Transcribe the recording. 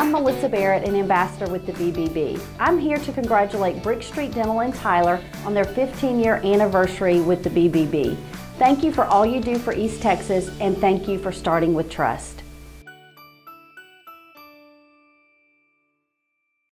I'm Melissa Barrett, an ambassador with the BBB. I'm here to congratulate Brick Street Dental in Tyler on their 15-year anniversary with the BBB. Thank you for all you do for East Texas, and thank you for starting with trust.